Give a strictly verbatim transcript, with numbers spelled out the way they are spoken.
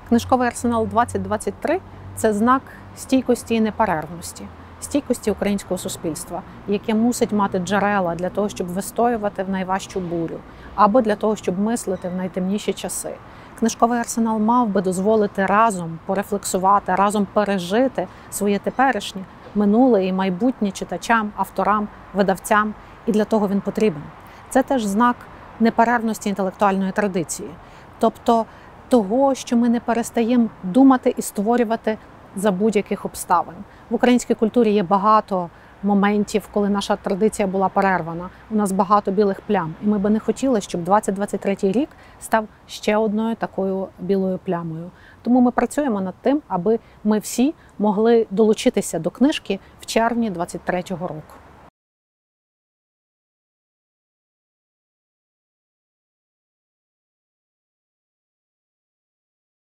Книжковий арсенал двадцять двадцять три – це знак стійкості і неперервності, стійкості українського суспільства, яке мусить мати джерела для того, щоб вистоювати в найважчу бурю, або для того, щоб мислити в найтемніші часи. Книжковий арсенал мав би дозволити разом порефлексувати, разом пережити своє теперішнє, минуле і майбутнє читачам, авторам, видавцям, і для того він потрібен. Це теж знак неперервності інтелектуальної традиції, тобто того, що ми не перестаємо думати і створювати за будь-яких обставин. В українській культурі є багато моментів, коли наша традиція була перервана. У нас багато білих плям. І ми би не хотіли, щоб двадцять двадцять третій рік став ще одною такою білою плямою. Тому ми працюємо над тим, аби ми всі могли долучитися до книжки в червні двадцять третього року.